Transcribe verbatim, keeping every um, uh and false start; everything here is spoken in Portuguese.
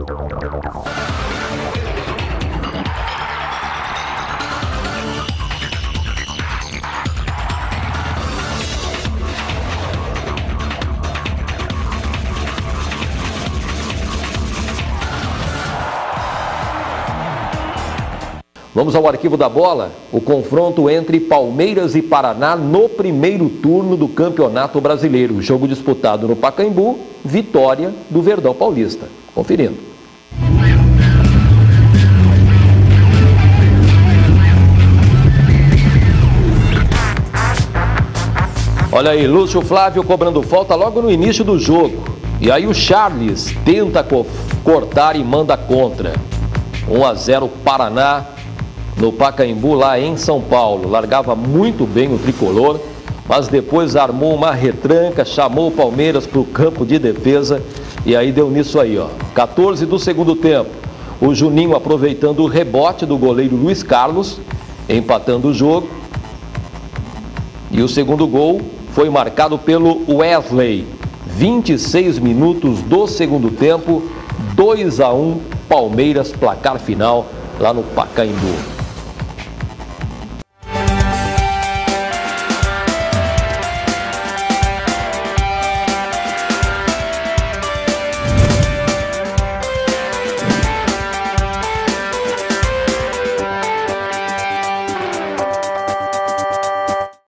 Vamos ao arquivo da bola, o confronto entre Palmeiras e Paraná no primeiro turno do Campeonato Brasileiro. Jogo disputado no Pacaembu, vitória do Verdão Paulista. Conferindo. Olha aí, Lúcio Flávio cobrando falta logo no início do jogo. E aí o Charles tenta co cortar e manda contra. um a zero Paraná. No Pacaembu, lá em São Paulo. Largava muito bem o tricolor, mas depois armou uma retranca, chamou o Palmeiras para o campo de defesa e aí deu nisso aí, ó. quatorze do segundo tempo. O Juninho aproveitando o rebote do goleiro Luiz Carlos, empatando o jogo. E o segundo gol foi marcado pelo Wesley. vinte e seis minutos do segundo tempo, dois a um Palmeiras, placar final lá no Pacaembu.